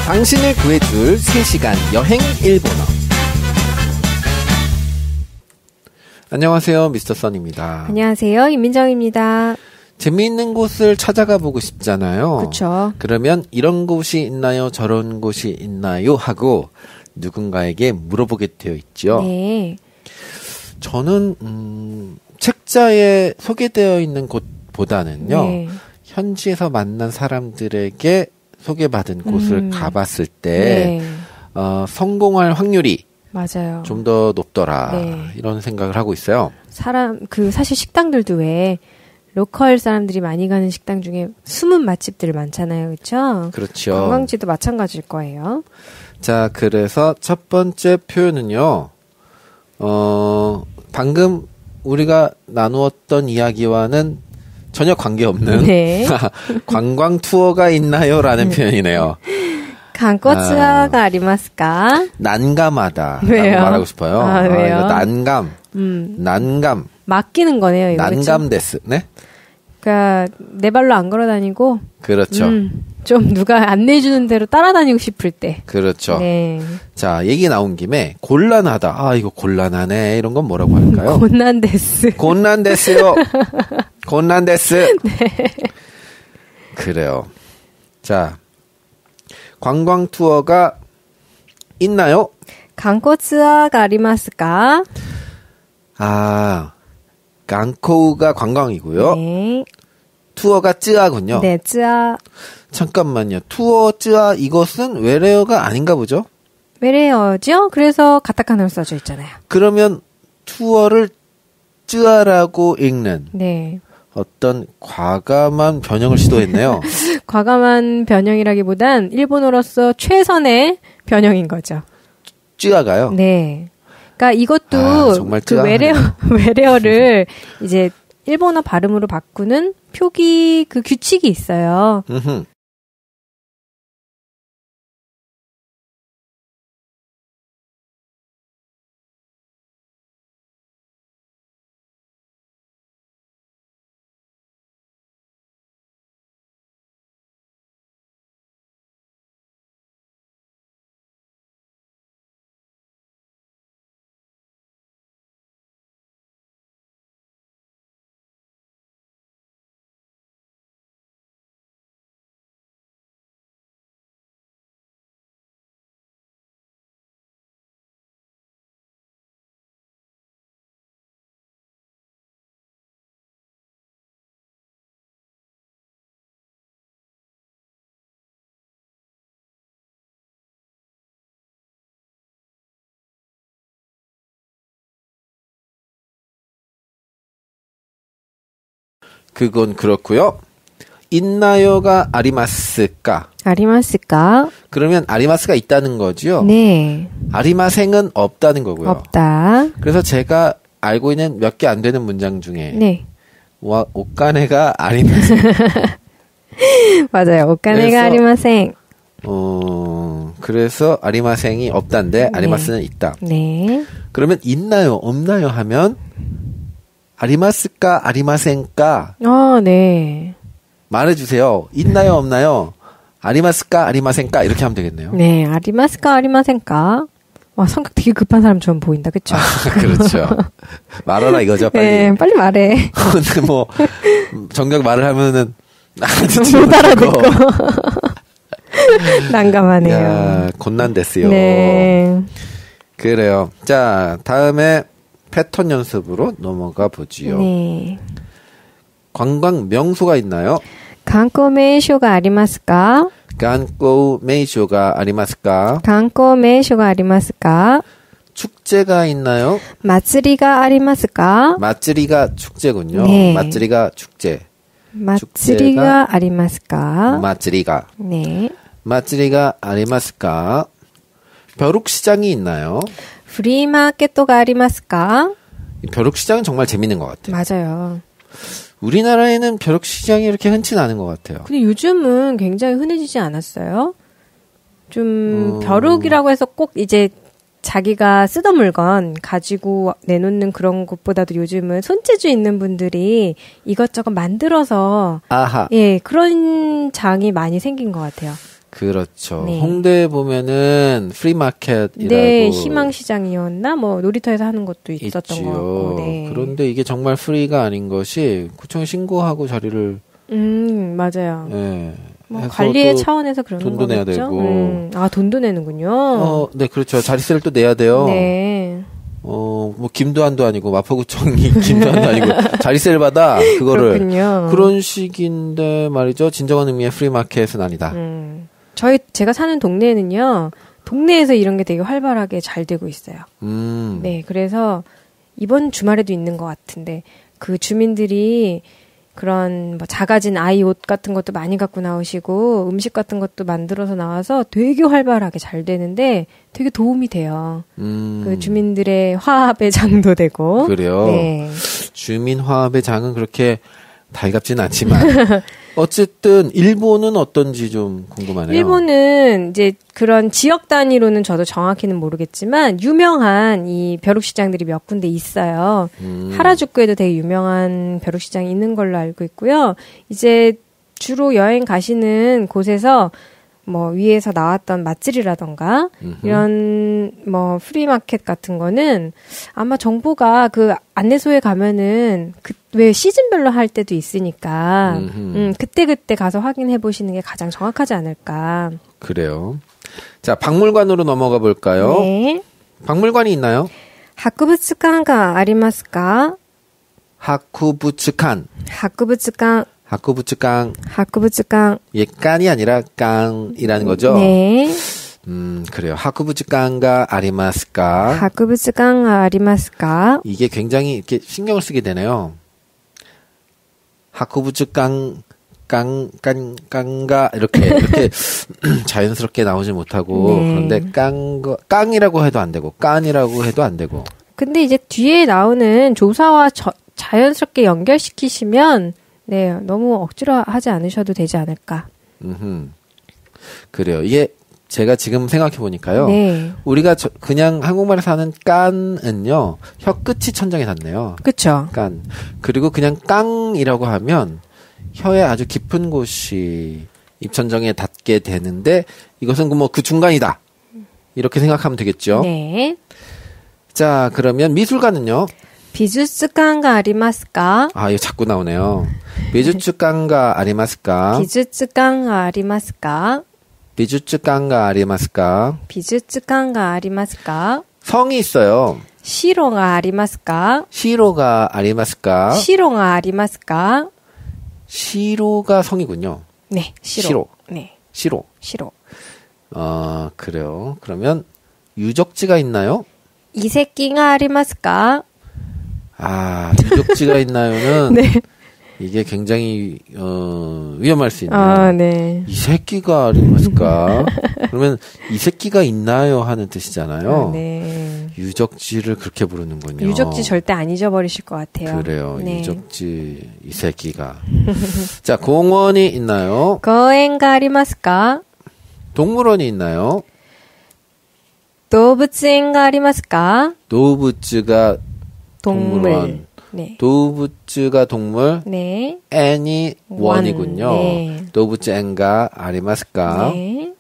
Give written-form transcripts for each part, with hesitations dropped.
당신을 구해줄 3시간 여행 일본어. 안녕하세요, 미스터 선입니다. 안녕하세요, 임민정입니다. 재미있는 곳을 찾아가 보고 싶잖아요. 그렇죠. 그러면 이런 곳이 있나요? 저런 곳이 있나요? 하고 누군가에게 물어보게 되어 있죠. 네. 저는 책자에 소개되어 있는 곳보다는요. 네. 현지에서 만난 사람들에게 소개받은 곳을 가봤을 때 네. 성공할 확률이 맞아요. 좀 더 높더라. 네. 이런 생각을 하고 있어요. 사실 식당들도 왜 로컬 사람들이 많이 가는 식당 중에 숨은 맛집들 많잖아요. 그렇죠? 그렇죠. 관광지도 마찬가지일 거예요. 자, 그래서 첫 번째 표현은요. 방금 우리가 나누었던 이야기와는 전혀 관계없는 네. 관광 투어가 있나요? 라는 표현이네요. 관광ツアー가 아리마스까? 난감하다. 왜요? 라고 말하고 싶어요. 왜요? 이거 난감. 맡기는 거네요, 이거. 난감데스. 네? 그러니까 내 발로 안 걸어 다니고 그렇죠. 좀 누가 안내해주는 대로 따라다니고 싶을 때. 그렇죠. 네. 자, 얘기 나온 김에 곤란하다. 이거 곤란하네. 이런 건 뭐라고 할까요? 곤란데스. 곤란데스요. 곤란데스. 네. 그래요. 자, 관광 투어가 있나요? 관광ツアー가 아리마스까? 강코우가 관광이고요. 네. 투어가 쯔아군요. 네, 쯔아. 잠깐만요. 투어 쯔아 이것은 외래어가 아닌가 보죠? 외래어죠? 그래서 가타카나로 써져 있잖아요. 그러면 투어를 쯔아라고 읽는 네. 어떤 과감한 변형을 시도했네요. 과감한 변형이라기보단 일본어로서 최선의 변형인 거죠. 쯔아가요? 네. 그러니까 이것도 정말 그 외래어를 이제 일본어 발음으로 바꾸는 표기 그 규칙이 있어요. 그건 그렇고요. 있나요가 아리마스까? 아리마스까? 그러면 아리마스가 있다는 거죠? 네. 아리마생은 없다는 거고요. 없다. 그래서 제가 알고 있는 몇 개 안 되는 문장 중에 네. 옷가네가 아리마생. 맞아요. 옷가네가 아리마생. 그래서 아리마생이 없단데 아리마스는 있다. 네. 그러면 있나요, 없나요 하면 아리마스까, 아리마생까? 네. 말해주세요. 있나요, 없나요? 아리마스까, 아리마생까? 이렇게 하면 되겠네요. 네. 아리마스까, 아리마생까? 와, 성격 되게 급한 사람처럼 보인다. 그쵸? 그렇죠. 말하라 이거죠, 빨리. 네, 빨리 말해. 근데 뭐, 정작 말을 하면은, 못 알아듣고. 난감하네요. 야, 곤란됐어요. 네. 그래요. 자, 다음에 패턴 연습으로 넘어가 보지요. 네. 관광 명소가 있나요? 관광名所가 아리마스까? 관광名所가 아리마스까? 관광名所가 아리마스까? 축제가 있나요? 마츠리가 아리마스까? 마츠리가 축제군요. 네. 마츠리가 축제. 마츠리가 아리마스까? 마츠리가. 네. 마츠리가 아리마스까? 벼룩시장이 있나요? 프리마켓가 아리마스까? 벼룩시장은 정말 재밌는 것 같아요. 맞아요. 우리나라에는 벼룩시장이 이렇게 흔치는 않은 것 같아요. 근데 요즘은 굉장히 흔해지지 않았어요? 좀 벼룩이라고 해서 꼭 이제 자기가 쓰던 물건 가지고 내놓는 그런 것보다도 요즘은 손재주 있는 분들이 이것저것 만들어서 아하. 예, 그런 장이 많이 생긴 것 같아요. 그렇죠. 네. 홍대에 보면은 프리마켓이라고. 네, 희망시장이었나? 뭐, 놀이터에서 하는 것도 있었던 있지요. 것 같고, 네. 그런데 이게 정말 프리가 아닌 것이 구청에 신고하고 자리를. 맞아요. 예. 뭐 해서 관리의 또 차원에서 그런 돈도 내야 거겠죠? 되고. 아, 돈도 내는군요. 네, 그렇죠. 자리세를 또 내야 돼요. 네. 뭐, 김도한도 아니고, 마포구청이 김도한도 아니고, 자리세를 받아, 그거를. 그렇군요. 그런 식인데 말이죠. 진정한 의미의 프리마켓은 아니다. 제가 사는 동네에는요, 동네에서 이런 게 되게 활발하게 잘 되고 있어요. 네, 그래서 이번 주말에도 있는 것 같은데, 그 주민들이 그런 뭐 작아진 아이 옷 같은 것도 많이 갖고 나오시고 음식 같은 것도 만들어서 나와서 되게 활발하게 잘 되는데 되게 도움이 돼요. 그 주민들의 화합의 장도 되고. 그래요. 네. 주민 화합의 장은 그렇게 달갑지는 않지만 어쨌든 일본은 어떤지 좀 궁금하네요. 일본은 이제 그런 지역 단위로는 저도 정확히는 모르겠지만 유명한 이 벼룩시장들이 몇 군데 있어요. 하라주쿠에도 되게 유명한 벼룩시장이 있는 걸로 알고 있고요. 이제 주로 여행 가시는 곳에서 뭐 위에서 나왔던 맛집이라던가 이런 뭐 프리마켓 같은 거는 아마 정보가 그 안내소에 가면은 왜 시즌별로 할 때도 있으니까 그때 가서 확인해 보시는 게 가장 정확하지 않을까. 그래요. 자, 박물관으로 넘어가 볼까요? 네. 박물관이 있나요? 학부부츠관가 아리마스까? 하쿠부츠칸. 학부부츠관. 학부부츠칸. 예, 깐이 아니라 깡이라는 거죠? 네. 그래요. 하쿠부츠칸가 아리마스까? 학부부츠관가 아리마스까? 이게 굉장히 이렇게 신경을 쓰게 되네요. 하쿠부츠칸 깡가 이렇게 자연스럽게 나오지 못하고 네. 그런데 깡이라고 해도 안 되고 깐이라고 해도 안 되고. 근데 이제 뒤에 나오는 조사와 자연스럽게 연결시키시면 네, 너무 억지로 하지 않으셔도 되지 않을까. 그래요. 이게 제가 지금 생각해 보니까요. 네. 우리가 그냥 한국말에서 하는 깐은요. 혀 끝이 천장에 닿네요. 그렇죠. 깐. 그리고 그냥 깡이라고 하면 혀의 아주 깊은 곳이 입천장에 닿게 되는데 이것은 그 중간이다. 이렇게 생각하면 되겠죠. 네. 자, 그러면 미술관은요? 비주츠관가 아리마스까? 아, 이거 자꾸 나오네요. 미주츠관가 아리마스까? 비주츠관가 아리마스까? 비주츠관가 아리마스까? 비주츠관가 아리마스까? 성이 있어요. 시로가 아리마스까? 시로가 아리마스까? 시로가 아리마스까? 시로가 성이군요. 네, 시로. 시로. 네, 시로. 시로. 그래요. 그러면 유적지가 있나요? 이세끼가 아리마스까? 아, 유적지가 있나요는 네. 이게 굉장히 위험할 수 있네요. 아, 네. 이 새끼가 아리마스까? 그러면 이 새끼가 있나요 하는 뜻이잖아요. 아, 네. 유적지를 그렇게 부르는군요. 유적지 절대 안 잊어버리실 것 같아요. 그래요. 네. 유적지 이 새끼가. 자, 공원이 있나요? 거엔가 아리마스까? 동물원이 있나요? 도부츠엔가 아리마스까? 도부츠가 동물. 동물원. 네. 도부츠가 동물, 네. 애니 원이군요. 네. 도부츠 앤가 아리마스까? 네.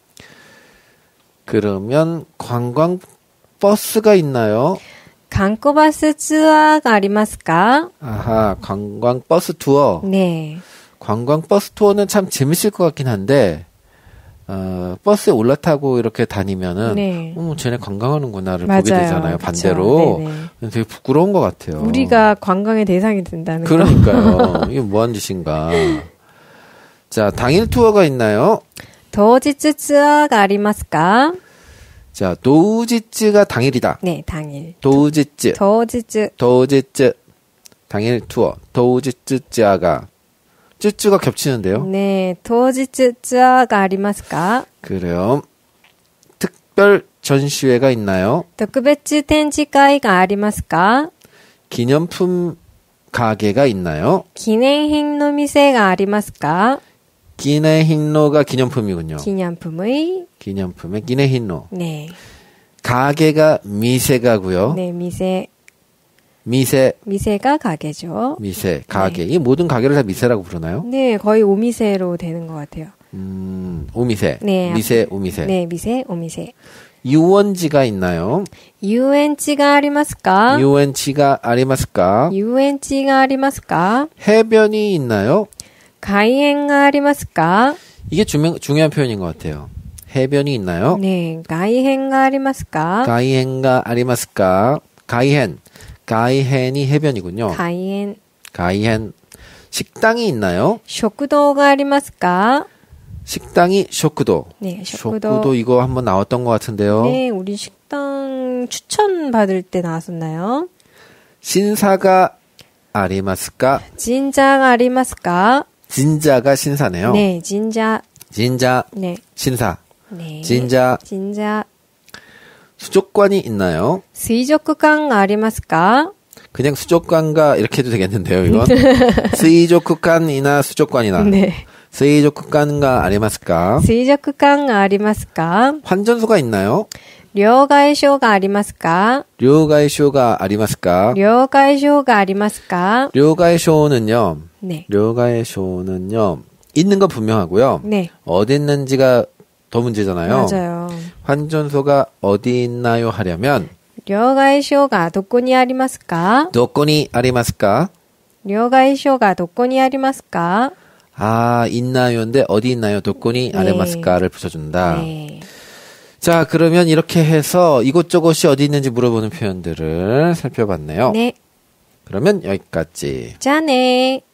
그러면 관광 버스가 있나요? 간코바스ツアー가 아리마스까? 아하, 관광 버스 투어. 네. 관광 버스 투어는 참 재밌을 것 같긴 한데, 버스에 올라타고 이렇게 다니면은, 네. 쟤네 관광하는구나를 맞아요. 보게 되잖아요. 그쵸. 반대로. 네네. 되게 부끄러운 것 같아요. 우리가 관광의 대상이 된다는 거. 그러니까요. 이게 뭐한 짓인가. 자, 당일 투어가 있나요? 도지츠ツアー가 아리마스까? 자, 도우지츠가 당일이다. 네, 당일. 도우지츠. 도지츠. 당일 투어. 도우지츠츠아가. 쯔쯔가 겹치는데요. 네, 도지츠ツアー가 아리마스까? 그래요. 특별 전시회가 있나요? 特別展示会가 아리마스까? 기념품 가게가 있나요? 記念品の店가 아리마스까? 기네힌노가 기념품이군요. 기념품의 기념품의 기네힌노. 네. 가게가 미세가고요. 네, 미세. 미세, 미세가 가게죠. 가게. 이 모든 가게를 다 미세라고 부르나요? 네, 거의 오미세로 되는 것 같아요. 오미세. 네. 미세, 오미세. 네, 미세, 오미세. 유원지가 있나요? 유엔치가 아리마스까? 유원지가 아리마스까? 유엔치가 아리마스까? 해변이 있나요? 가이엔가 아리마스까? 이게 중요한 표현인 것 같아요. 해변이 있나요? 네, 가이엔가 아리마스까? 가이헨가 아리마스까? 가이헨이 해변이군요. 가이엔. 가이헨. 식당이 있나요? 쇼쿠도가 아리마스까? 식당이 쇼쿠도. 네, 쇼쿠도 이거 한번 나왔던 것 같은데요. 네, 우리 식당 추천 받을 때 나왔었나요? 신사가 아리마스까? 진자가 아리마스까? 진자가 신사네요. 네, 진자. 진자 네. 신사. 네. 진자. 수족관이 있나요? 수족관 아리마스까? 그냥 수족관가 이렇게 해도 되겠는데요, 이건. 수족관이나 수족관이나. 네. 수족관가 아리마스까? 수족관 아리마스까? 환전소가 있나요? 료가이쇼가 아리마스까? 료가이쇼가 아리마스까? 료가이쇼가 아리마스까? 료가이쇼는요. 네. 료가이쇼는요. 있는 거 분명하고요. 네. 어디 있는지가 더 문제잖아요. 맞아요. 환전소가 어디 있나요 하려면 両替所がどこにありますか? 도코니 아리마스까? 両替所がどこにありますか? 아, 있나요인데 어디 있나요? 도코니 네. 아리마스까를 붙여준다. 네. 자, 그러면 이렇게 해서 이곳저곳이 어디 있는지 물어보는 표현들을 살펴봤네요. 네. 그러면 여기까지. じゃあねー。